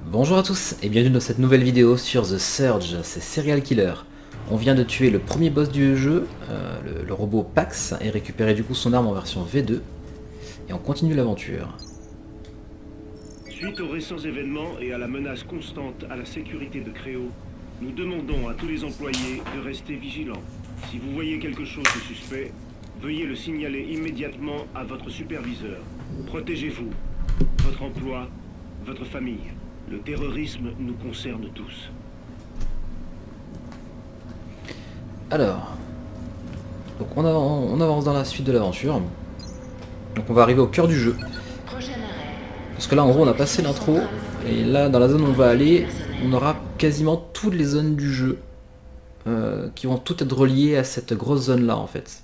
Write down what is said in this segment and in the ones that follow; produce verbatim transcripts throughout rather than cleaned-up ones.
Bonjour à tous et bienvenue dans cette nouvelle vidéo sur The Surge, c'est Serial Killer. On vient de tuer le premier boss du jeu, euh, le, le robot Pax, et récupérer du coup son arme en version V deux. Et on continue l'aventure. Suite aux récents événements et à la menace constante à la sécurité de Créo, nous demandons à tous les employés de rester vigilants. Si vous voyez quelque chose de suspect, veuillez le signaler immédiatement à votre superviseur. Protégez-vous, votre emploi, votre famille. Le terrorisme nous concerne tous. Alors, donc on, avance, on avance dans la suite de l'aventure. Donc on va arriver au cœur du jeu. Parce que là en gros on a passé l'intro, et là dans la zone où on va aller, on aura quasiment toutes les zones du jeu euh, qui vont toutes être reliées à cette grosse zone là en fait.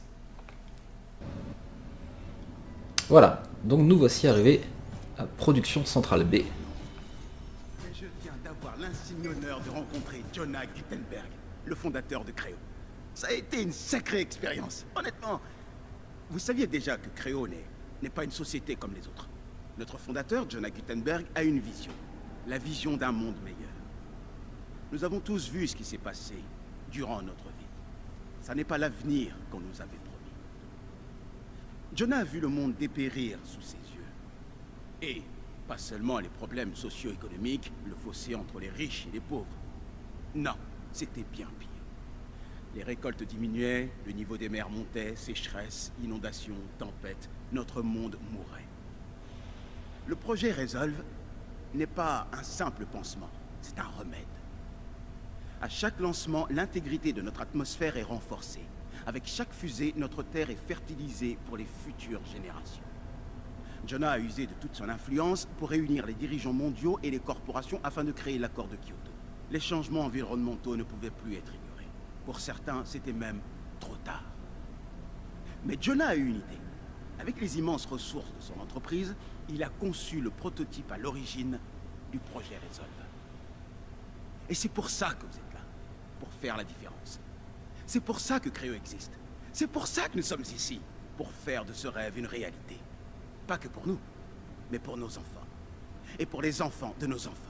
Voilà, donc nous voici arrivés à Production Centrale B. Je viens d'avoir l'insigne honneur de rencontrer Jonah Gutenberg, le fondateur de Créo. Ça a été une sacrée expérience. Honnêtement, vous saviez déjà que Créo n'est pas une société comme les autres. Notre fondateur, Jonah Gutenberg, a une vision. La vision d'un monde meilleur. Nous avons tous vu ce qui s'est passé durant notre vie. Ça n'est pas l'avenir qu'on nous avait promis. Jonah a vu le monde dépérir sous ses yeux. Et pas seulement les problèmes socio-économiques, le fossé entre les riches et les pauvres. Non, c'était bien pire. Les récoltes diminuaient, le niveau des mers montait, sécheresse, inondations, tempêtes, notre monde mourait. Le projet Resolve n'est pas un simple pansement, c'est un remède. À chaque lancement, l'intégrité de notre atmosphère est renforcée. Avec chaque fusée, notre Terre est fertilisée pour les futures générations. Jonah a usé de toute son influence pour réunir les dirigeants mondiaux et les corporations afin de créer l'accord de Kyoto. Les changements environnementaux ne pouvaient plus être ignorés. Pour certains, c'était même trop tard. Mais Jonah a eu une idée. Avec les immenses ressources de son entreprise, il a conçu le prototype à l'origine du projet Resolve. Et c'est pour ça que vous êtes là, pour faire la différence. C'est pour ça que Créo existe. C'est pour ça que nous sommes ici, pour faire de ce rêve une réalité. Pas que pour nous, mais pour nos enfants. Et pour les enfants de nos enfants.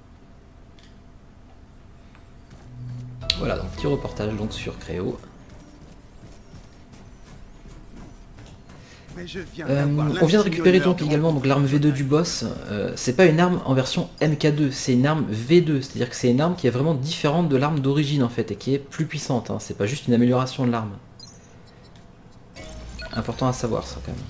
Voilà, donc petit reportage donc sur Créo. Mais je viens Euh, d'avoir on vient de récupérer l'insigne donc honneur de également donc l'arme V deux du boss. Euh, c'est pas une arme en version M K deux, c'est une arme V deux, c'est-à-dire que c'est une arme qui est vraiment différente de l'arme d'origine en fait et qui est plus puissante. Hein. C'est pas juste une amélioration de l'arme. Important à savoir ça quand même.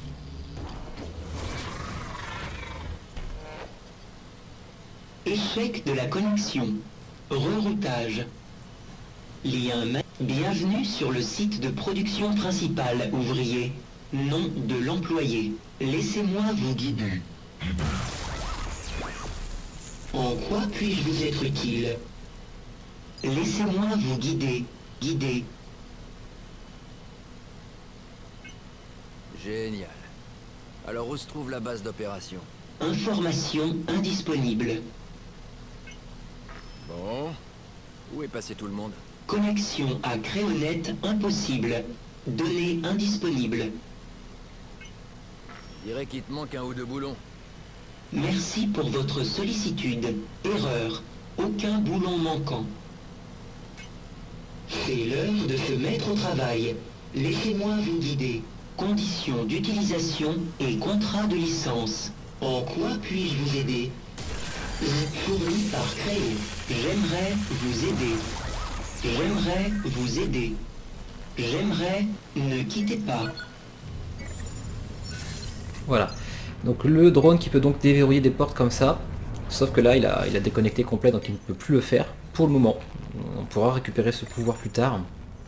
Échec de la connexion. Reroutage. Lien ma... Bienvenue sur le site de production principale, ouvrier. Nom de l'employé. Laissez-moi vous guider. En quoi puis-je vous être utile? Laissez-moi vous guider. Guider. Génial. Alors où se trouve la base d'opération? Information indisponible. Bon. Où est passé tout le monde? Connexion à Créonet impossible. Données indisponibles. Dirais qu'il te manque un ou deux boulons. Merci pour votre sollicitude. Erreur. Aucun boulon manquant. C'est l'heure de se mettre au travail. Laissez-moi vous guider. Conditions d'utilisation et contrat de licence. En quoi puis-je vous aider? Fourni par Créo. J'aimerais vous aider. J'aimerais vous aider. J'aimerais... Ne quittez pas. Voilà. Donc le drone qui peut donc déverrouiller des portes comme ça. Sauf que là il a, il a déconnecté complet donc il ne peut plus le faire pour le moment. On pourra récupérer ce pouvoir plus tard.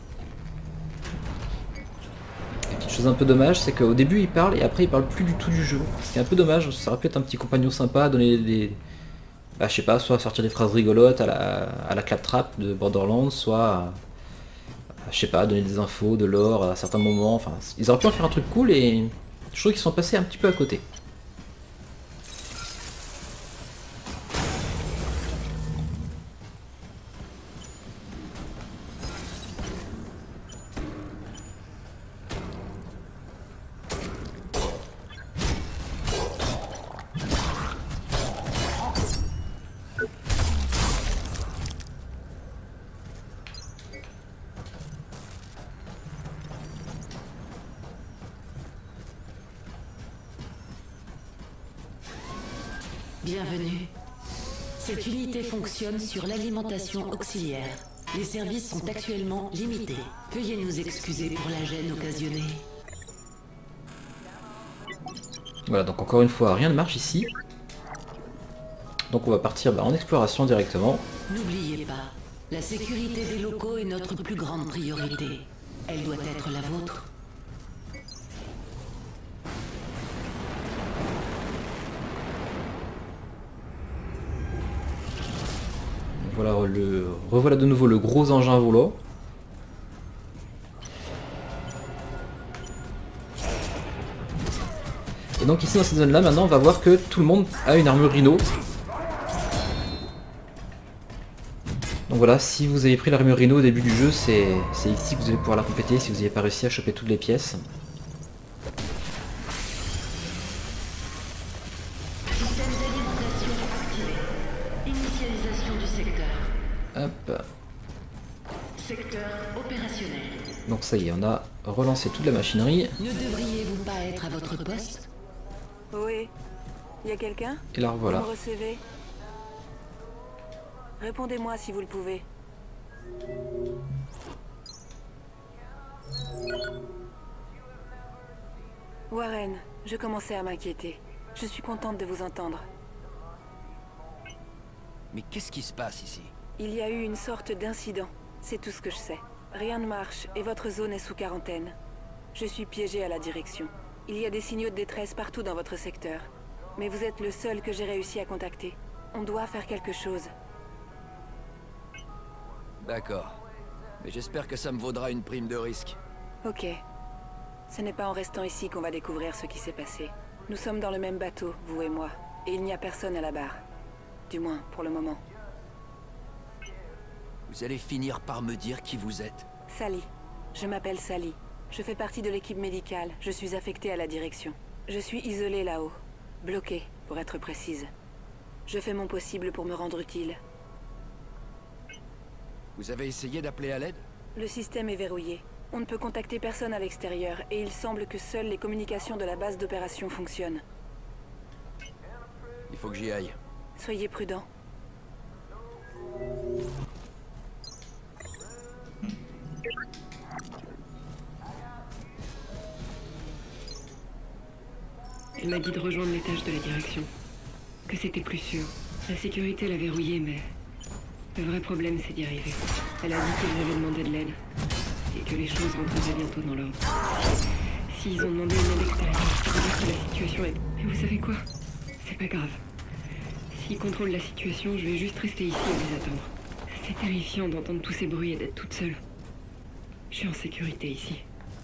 Une petite chose un peu dommage, c'est qu'au début il parle et après il parle plus du tout du jeu. Ce qui est un peu dommage, ça aurait pu être un petit compagnon sympa, donner des... Bah, je sais pas, soit sortir des phrases rigolotes à la, à la claptrap de Borderlands, soit... À, je sais pas, donner des infos, de l'or à certains moments. Enfin, ils auraient pu en faire un truc cool et je trouve qu'ils sont passés un petit peu à côté. Bienvenue. Cette unité fonctionne sur l'alimentation auxiliaire. Les services sont actuellement limités. Veuillez nous excuser pour la gêne occasionnée. Voilà, donc encore une fois, rien ne marche ici. Donc on va partir bah, en exploration directement. N'oubliez pas, la sécurité des locaux est notre plus grande priorité. Elle doit être la vôtre. Voilà, le... revoilà de nouveau le gros engin volant. Et donc ici dans cette zone là, maintenant on va voir que tout le monde a une armure Rhino. Donc voilà, si vous avez pris l'armure Rhino au début du jeu, c'est ici que vous allez pouvoir la compléter si vous n'avez pas réussi à choper toutes les pièces. Système d'alimentation activé. Initialisation du secteur. Hop. Secteur opérationnel. Donc ça y est, on a relancé toute la machinerie. Ne devriez-vous pas être à votre poste? Oui. Y a quelqu'un? Et la revoilà. Vous me recevez? Répondez-moi si vous le pouvez. Warren, je commençais à m'inquiéter. Je suis contente de vous entendre. Mais qu'est-ce qui se passe ici? Il y a eu une sorte d'incident. C'est tout ce que je sais. Rien ne marche et votre zone est sous quarantaine. Je suis piégée à la direction. Il y a des signaux de détresse partout dans votre secteur. Mais vous êtes le seul que j'ai réussi à contacter. On doit faire quelque chose. D'accord. Mais j'espère que ça me vaudra une prime de risque. Ok. Ce n'est pas en restant ici qu'on va découvrir ce qui s'est passé. Nous sommes dans le même bateau, vous et moi. Et il n'y a personne à la barre. Du moins, pour le moment. Vous allez finir par me dire qui vous êtes. Sally. Je m'appelle Sally. Je fais partie de l'équipe médicale. Je suis affectée à la direction. Je suis isolée là-haut. Bloquée, pour être précise. Je fais mon possible pour me rendre utile. Vous avez essayé d'appeler à l'aide? Le système est verrouillé. On ne peut contacter personne à l'extérieur et il semble que seules les communications de la base d'opération fonctionnent. Il faut que j'y aille. Soyez prudents. Elle m'a dit de rejoindre l'étage de la direction. Que c'était plus sûr. La sécurité l'a verrouillé, mais... le vrai problème, c'est d'y arriver. Elle a dit qu'ils avaient demandé de l'aide. Et que les choses rentreraient bientôt dans l'ordre. S'ils ont demandé une aide extérieure, ça veut dire que la situation est... Mais vous savez quoi? C'est pas grave. S'ils contrôlent la situation, je vais juste rester ici et les attendre. C'est terrifiant d'entendre tous ces bruits et d'être toute seule. Je suis en sécurité ici.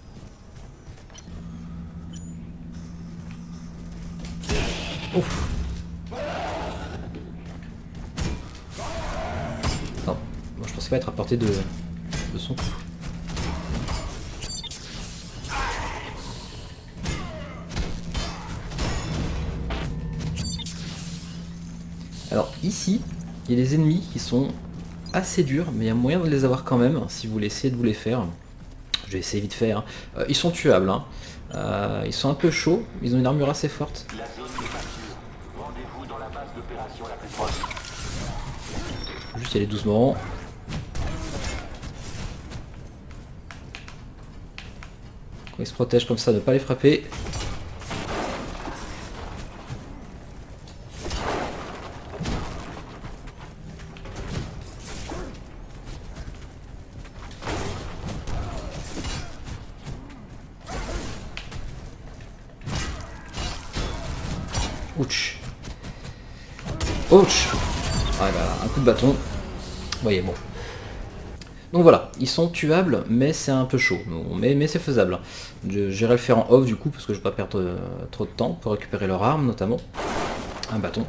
Ouf. Non, moi je pensais pas être à portée de, de son coup. Alors ici, il y a des ennemis qui sont assez durs, mais il y a moyen de les avoir quand même, si vous voulez essayer de vous les faire. Je vais essayer vite fait. Hein. Euh, ils sont tuables. Hein. Euh, ils sont un peu chauds, ils ont une armure assez forte. Juste y aller doucement. Quand ils se protègent comme ça, ne pas les frapper. Ouch. Ouch. Ah bah, un coup de bâton. Vous voyez, bon. Donc voilà, ils sont tuables, mais c'est un peu chaud. Mais, mais c'est faisable. J'irai le faire en off du coup, parce que je ne vais pas perdre euh, trop de temps pour récupérer leur arme, notamment. Un bâton.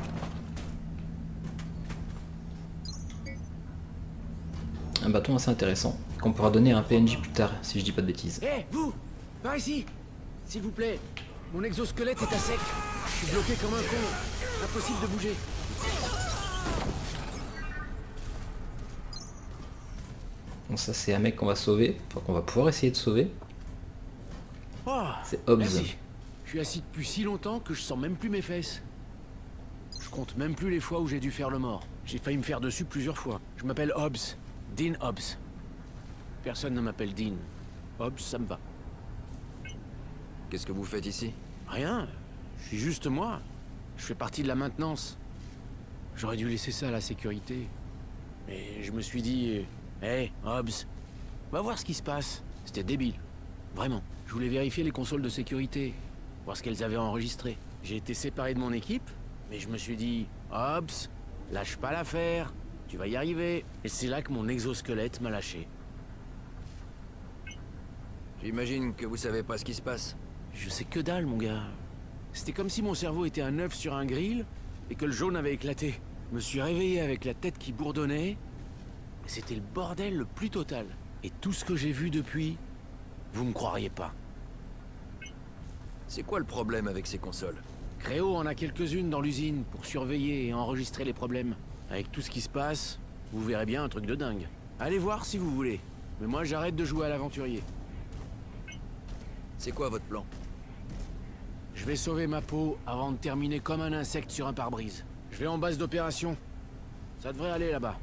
Un bâton assez intéressant, qu'on pourra donner à un P N J plus tard, si je dis pas de bêtises. Hé, hey, vous! Par ici! S'il vous plaît, mon exosquelette est à sec. Je suis bloqué comme un con. Impossible de bouger. Bon, ça c'est un mec qu'on va sauver, enfin qu'on va pouvoir essayer de sauver. Oh, c'est Hobbs. merci. Je suis assis depuis si longtemps que je sens même plus mes fesses. Je compte même plus les fois où j'ai dû faire le mort. J'ai failli me faire dessus plusieurs fois. Je m'appelle Hobbs. Dean Hobbs. Personne ne m'appelle Dean. Hobbs, ça me va. Qu'est-ce que vous faites ici? Rien. Je suis juste moi. Je fais partie de la maintenance. J'aurais dû laisser ça à la sécurité. Mais je me suis dit... Hé, hey, Hobbs, va voir ce qui se passe. C'était débile. Vraiment. Je voulais vérifier les consoles de sécurité. Voir ce qu'elles avaient enregistré. J'ai été séparé de mon équipe, mais je me suis dit... Hobbs, lâche pas l'affaire. Tu vas y arriver. Et c'est là que mon exosquelette m'a lâché. J'imagine que vous savez pas ce qui se passe. Je sais que dalle, mon gars. C'était comme si mon cerveau était un œuf sur un grill et que le jaune avait éclaté. Je me suis réveillé avec la tête qui bourdonnait. Et c'était le bordel le plus total. Et tout ce que j'ai vu depuis, vous me croiriez pas. C'est quoi le problème avec ces consoles? Créo en a quelques-unes dans l'usine pour surveiller et enregistrer les problèmes. Avec tout ce qui se passe, vous verrez bien un truc de dingue. Allez voir si vous voulez. Mais moi, j'arrête de jouer à l'aventurier. C'est quoi votre plan? Je vais sauver ma peau avant de terminer comme un insecte sur un pare-brise. Je vais en base d'opération. Ça devrait aller là-bas.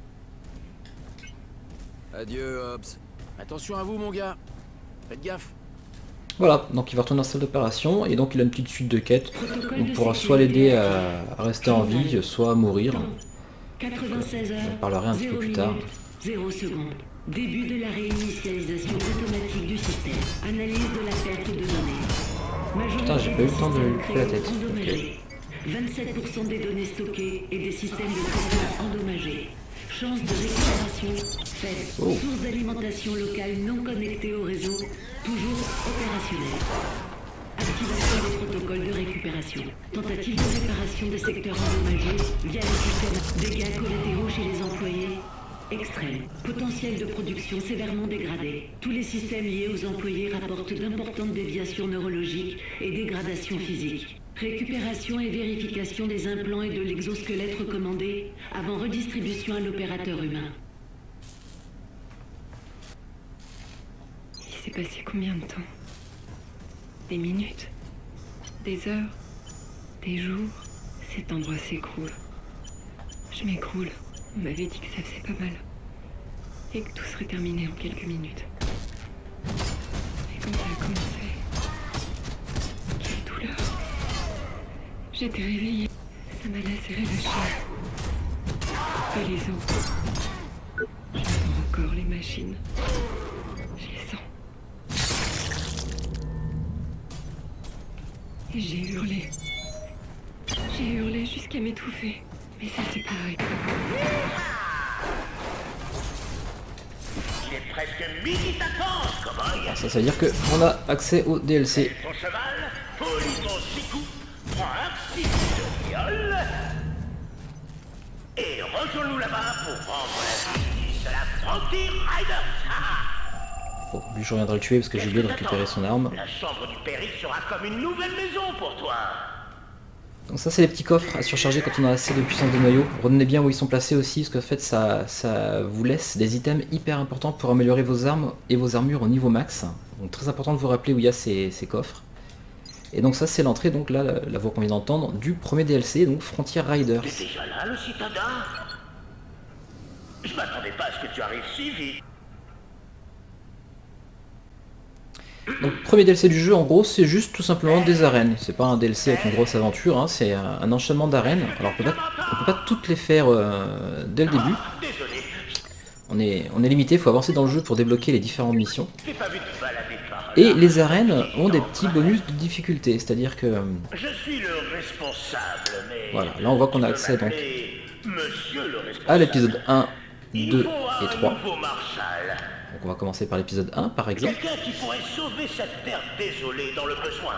Adieu, Hobbs. Attention à vous, mon gars. Faites gaffe. Voilà, donc il va retourner en salle d'opération et donc il a une petite suite de quêtes. On pourra soit l'aider à, à rester en vie, soit à mourir. quatre-vingt-seize heures, On en parlera un petit peu plus tard. zéro secondes. Début de la réinitialisation automatique du système. Analyse de la perte de données. Putain, j'ai pas eu le temps de lui couper la tête. Okay. vingt-sept pour cent des données stockées et des systèmes de traitement endommagés. Chance de récupération faible. Oh. Source d'alimentation locale non connectée au réseau, toujours opérationnelle. Activation des protocoles de récupération. Tentative de séparation des secteurs endommagés via le système. Dégâts collatéraux chez les employés. Extrême. Potentiel de production sévèrement dégradé. Tous les systèmes liés aux employés rapportent d'importantes déviations neurologiques et dégradations physiques. Récupération et vérification des implants et de l'exosquelette recommandés avant redistribution à l'opérateur humain. Il s'est passé combien de temps? Des minutes? Des heures? Des jours? Cet endroit s'écroule. Je m'écroule. On m'avait dit que ça faisait pas mal. Et que tout serait terminé en quelques minutes. Et quand ça a commencé... Quelle douleur. J'étais réveillée. Ça m'a lacéré la chair. Et les os. J'entends encore les machines. Je les sens. Et j'ai hurlé. J'ai hurlé jusqu'à m'étouffer. Mais ça c'est pareil. Il est presque midi ta danse, cowboy. Ça, ça veut dire qu'on a accès au D L C. Ton cheval, polis ton chicou, prends un petit coup de viol et rejoins-nous là-bas pour vendre la vie de la Frontier Riders. Bon, lui je reviendrai le tuer parce que j'ai oublié de récupérer son arme. La chambre du périph' sera comme une nouvelle maison pour toi. Donc ça c'est les petits coffres à surcharger quand on a assez de puissance de noyau. Retenez bien où ils sont placés aussi, parce qu'en fait ça, ça vous laisse des items hyper importants pour améliorer vos armes et vos armures au niveau max. Donc très important de vous rappeler où il y a ces, ces coffres. Et donc ça c'est l'entrée, donc là la, la voix qu'on vient d'entendre, du premier D L C, donc Frontier Riders. T'es déjà là le citadin? Je m'attendais pas à ce que tu arrives si vite. Donc premier D L C du jeu en gros c'est juste tout simplement des arènes, c'est pas un D L C avec une grosse aventure, hein. C'est un, un enchaînement d'arènes. Alors on peut, pas, on peut pas toutes les faire euh, dès le début, on est, on est limité, il faut avancer dans le jeu pour débloquer les différentes missions. Et les arènes ont des petits bonus de difficulté, c'est-à-dire que... Je suis le responsable, mais... Voilà, là on voit qu'on a accès donc à l'épisode un, deux et trois. Donc on va commencer par l'épisode un par exemple. Quelqu'un qui pourrait sauver cette terre désolée dans le besoin.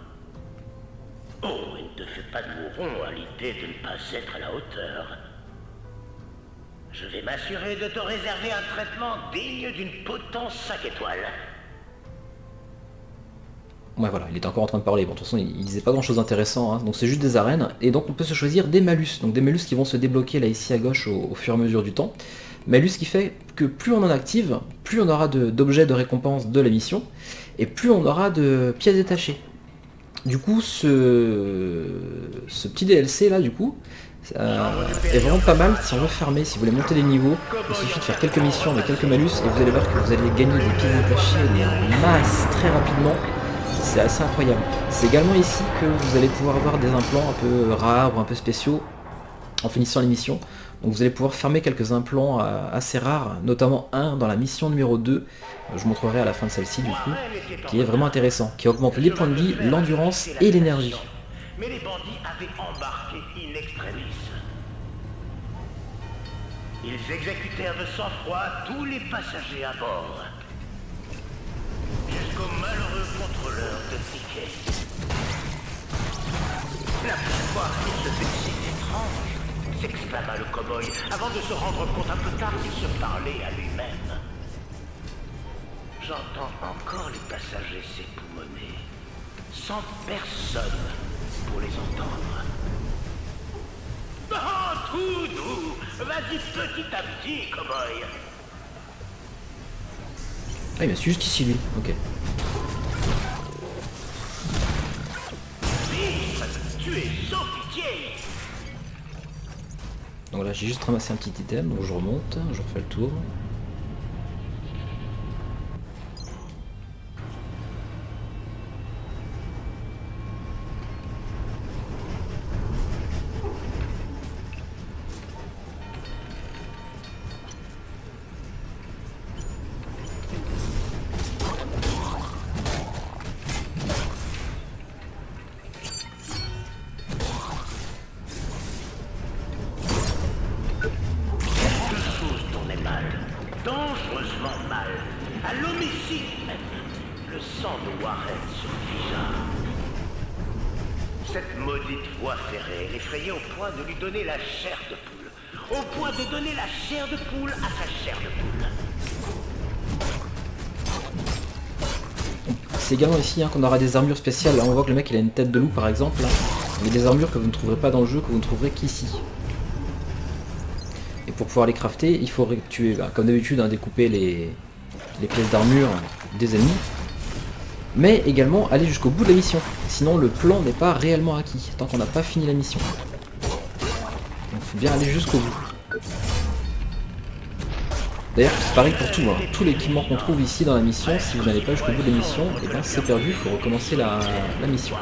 Oh, il ne te fait pas de mouron à l'idée de ne pas être à la hauteur. Je vais m'assurer de te réserver un traitement digne d'une potence cinq étoiles. Ouais voilà, il était encore en train de parler, bon de toute façon il, il disait pas grand chose d'intéressant, hein. Donc c'est juste des arènes, et donc on peut se choisir des malus, donc des malus qui vont se débloquer là ici à gauche au, au fur et à mesure du temps. Malus qui fait que plus on en active, plus on aura d'objets de, de récompense de la mission, et plus on aura de pièces détachées. Du coup ce, ce petit D L C là du coup, euh, est vraiment pas mal si on veut farmer, si vous voulez monter des niveaux. Il suffit de faire quelques missions avec quelques malus et vous allez voir que vous allez gagner des pièces détachées mais en masse très rapidement. C'est assez incroyable. C'est également ici que vous allez pouvoir avoir des implants un peu rares ou un peu spéciaux en finissant les missions. Donc vous allez pouvoir farmer quelques implants assez rares, notamment un dans la mission numéro deux, je vous montrerai à la fin de celle-ci du coup, qui est vraiment intéressant, qui augmente les points de vie, l'endurance et l'énergie. Mais les bandits avaient embarqué in extremis. Ils exécutèrent de sang-froid tous les passagers à bord. Jusqu'au malheureux contrôleur de tickets. La fois qu'il se fait si étrange, s'exclama le cow-boy, avant de se rendre compte un peu tard qu'il se parlait à lui-même. J'entends encore les passagers s'époumoner, sans personne pour les entendre. Oh, tout doux! Vas-y petit à petit, cow-boy! Ah, il m'a su juste ici, lui. Ok. Tu es sans pitié! Donc là j'ai juste ramassé un petit item, donc je remonte, je refais le tour. Dangereusement mal, à l'homicide même. Le sang de Warren se figea. Cette maudite voie ferrée l'effrayait au point de lui donner la chair de poule. Au point de donner la chair de poule à sa chair de poule. C'est également ici hein, qu'on aura des armures spéciales. Là on voit que le mec il a une tête de loup par exemple. Là. Il y a des armures que vous ne trouverez pas dans le jeu, que vous ne trouverez qu'ici. Et pour pouvoir les crafter, il faut tuer, bah, comme d'habitude, hein, découper les, les pièces d'armure des ennemis. Mais également aller jusqu'au bout de la mission. Sinon le plan n'est pas réellement acquis, tant qu'on n'a pas fini la mission. Donc il faut bien aller jusqu'au bout. D'ailleurs c'est pareil pour tout, hein. Tout l'équipement qu'on trouve ici dans la mission, si vous n'allez pas jusqu'au bout de la mission, et ben c'est perdu, il faut recommencer la, la mission.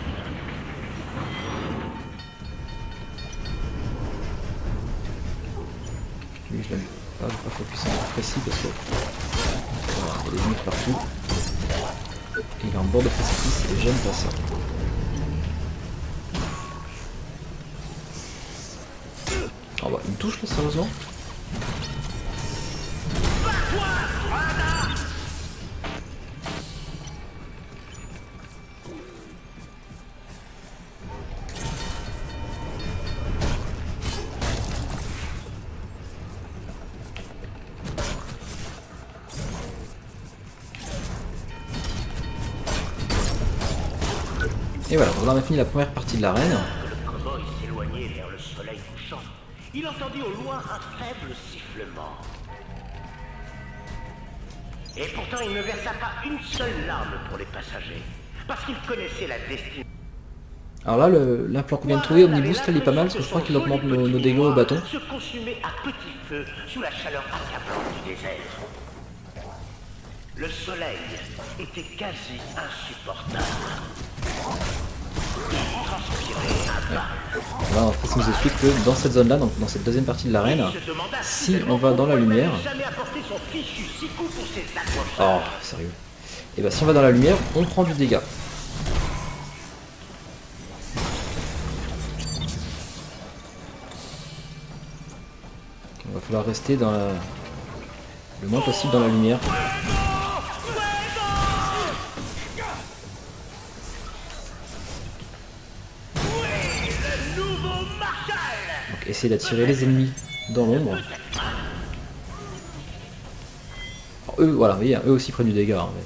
Lui je l'aime pas, je vais pas focus en précis parce que voilà, il y a des limites partout. Et il est en bord de précipice et j'aime pas ça. Oh bah il me touche là sérieusement. Et voilà, donc là on a fini la première partie de l'arène. Le cow-boy s'éloignait vers le soleil couchant. Il entendit au loin un faible sifflement. Et pourtant il ne versa pas une seule larme pour les passagers. Parce qu'il connaissait la destinée. Alors là, l'implant qu'on vient de trouver, Omniboost, il est pas mal parce que je crois qu'il augmente nos, nos dégâts au bâton. Se consumait à petit feu sous la chaleur accablante du désert. Le soleil était quasi insupportable. Il transpirait à balles. Là, en fait, ça nous explique que dans cette zone-là, donc dans cette deuxième partie de l'arène, si on va dans la lumière... Oh, sérieux. Et bah si on va dans la lumière, on prend du dégât. Il va falloir rester dans la... le moins possible dans la lumière. Donc essayez d'attirer les ennemis dans l'ombre. Eux, voilà, vous voyez, eux aussi prennent du dégât. Hein, mais...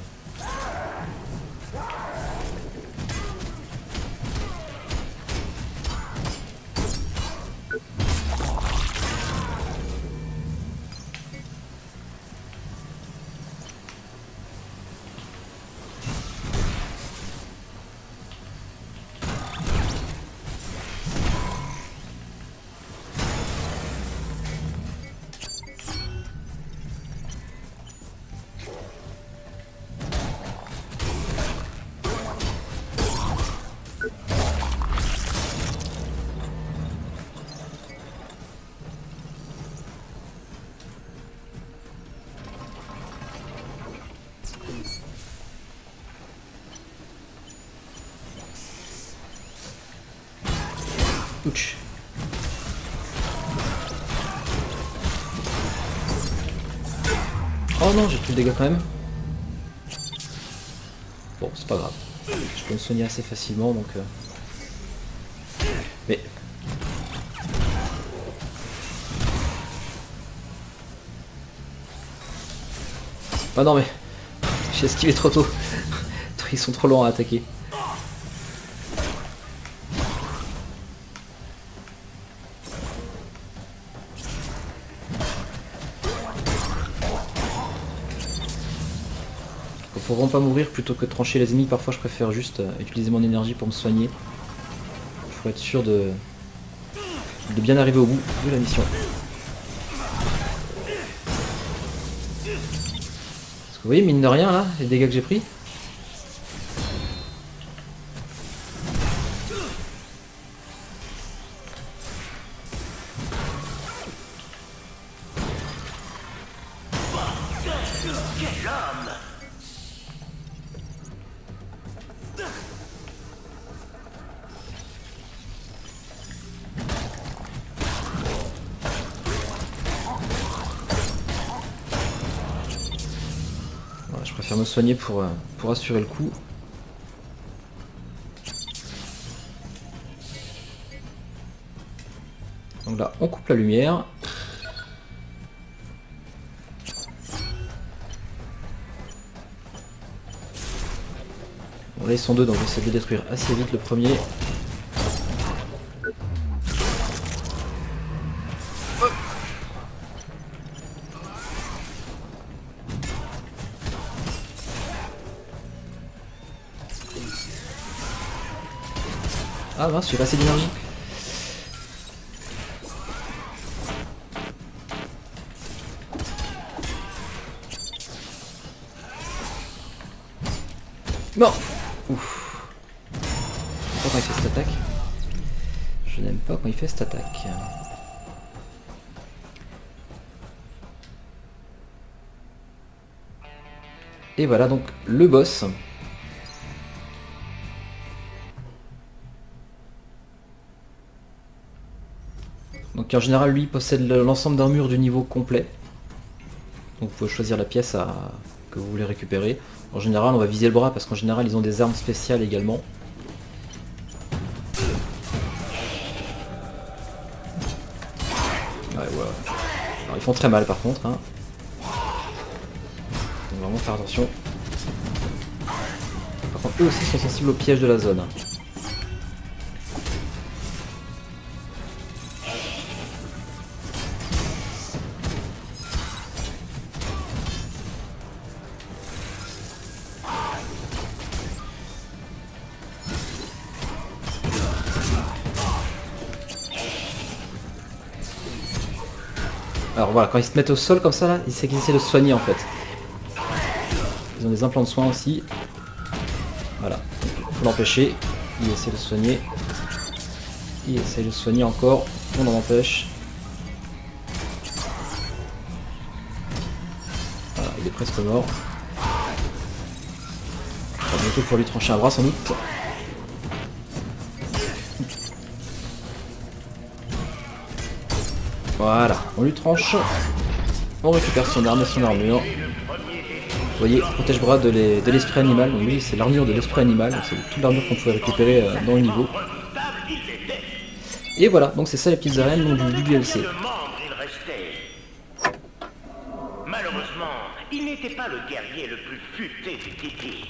Ouch. Oh non, j'ai pris le dégât quand même. Bon, c'est pas grave. Je peux me soigner assez facilement, donc... Euh... Mais... Ah non mais... J'ai esquivé trop tôt. Ils sont trop lents à attaquer. Faut vraiment pas mourir plutôt que de trancher les ennemis. Parfois je préfère juste euh, utiliser mon énergie pour me soigner. Il faut être sûr de, de bien arriver au bout de la mission. Parce que vous voyez, mine de rien là, les dégâts que j'ai pris. Je préfère me soigner pour, pour assurer le coup. Donc là, on coupe la lumière. Bon, là, ils sont deux, donc j'essaie de détruire assez vite le premier. Ah mince, j'ai pas assez d'énergie. Bon. Ouf. Je n'aime pas quand il fait cette attaque. Je n'aime pas quand il fait cette attaque. Et voilà donc le boss. Donc en général lui possède l'ensemble d'armure du niveau complet. Donc vous pouvez choisir la pièce à... que vous voulez récupérer. En général on va viser le bras parce qu'en général ils ont des armes spéciales également. Ouais, ouais. Alors ils font très mal par contre. Hein. Donc vraiment faire attention. Par contre eux aussi sont sensibles au piège de la zone. Alors voilà, quand ils se mettent au sol comme ça, là, c'est qu'ils essaient de se soigner en fait. Ils ont des implants de soins aussi. Voilà, il faut l'empêcher. Il essaie de se soigner. Il essaie de se soigner encore. On en empêche. Voilà, il est presque mort. On va bientôt pour lui trancher un bras sans doute. Voilà, on lui tranche, on récupère son arme et son armure. Vous voyez, protège-bras de l'esprit animal, donc oui c'est l'armure de l'esprit animal, c'est toute l'armure qu'on pouvait récupérer euh, dans le niveau. Et voilà, donc c'est ça les petites arènes donc, du, du D L C. Malheureusement, il n'était pas le guerrier le plus futé du Titi.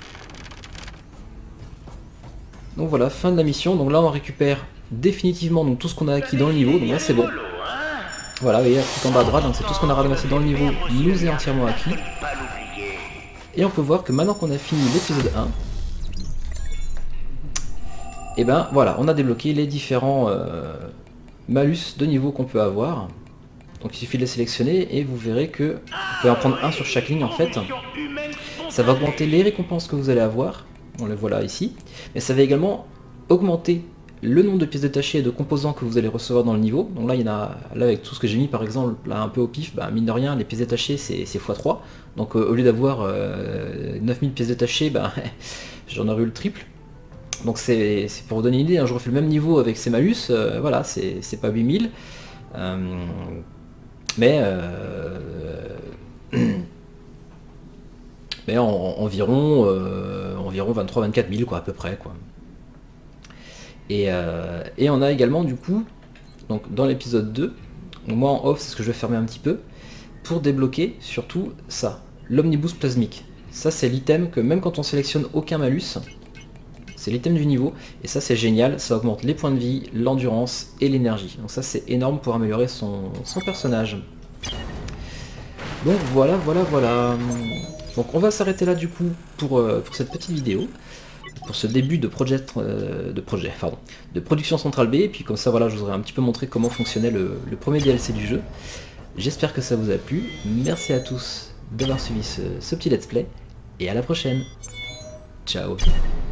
Donc voilà, fin de la mission, donc là on récupère définitivement donc, tout ce qu'on a acquis dans le niveau, donc là c'est bon. Voilà, vous voyez, tout en bas à droite, donc c'est tout ce qu'on a ramassé dans le niveau, nous est entièrement acquis. Et on peut voir que maintenant qu'on a fini l'épisode un, et ben voilà, on a débloqué les différents euh, malus de niveau qu'on peut avoir. Donc il suffit de les sélectionner et vous verrez que vous pouvez en prendre un sur chaque ligne en fait. Ça va augmenter les récompenses que vous allez avoir, on les voit là ici, mais ça va également augmenter le nombre de pièces détachées et de composants que vous allez recevoir dans le niveau. Donc là, il y en a, là avec tout ce que j'ai mis par exemple, là un peu au pif, bah, mine de rien, les pièces détachées c'est fois trois. Donc euh, au lieu d'avoir euh, neuf mille pièces détachées, bah, j'en aurais eu le triple. Donc c'est pour vous donner une idée, hein, je refais le même niveau avec ces malus, euh, voilà, c'est pas huit mille. Euh, mais euh, mais en, environ euh, environ vingt-trois à vingt-quatre mille quoi, à peu près quoi. Et, euh, et on a également du coup, donc dans l'épisode deux, moi en off c'est ce que je vais fermer un petit peu, pour débloquer surtout ça, l'omnibus plasmique. Ça c'est l'item que même quand on sélectionne aucun malus, c'est l'item du niveau, et ça c'est génial, ça augmente les points de vie, l'endurance et l'énergie. Donc ça c'est énorme pour améliorer son, son personnage. Donc voilà, voilà, voilà. Donc on va s'arrêter là du coup pour, euh, pour cette petite vidéo, pour ce début de projet, euh, de projet, pardon, de production Central B, et puis comme ça voilà, je vous aurais un petit peu montré comment fonctionnait le, le premier D L C du jeu. J'espère que ça vous a plu, merci à tous d'avoir suivi ce, ce petit let's play, et à la prochaine. Ciao.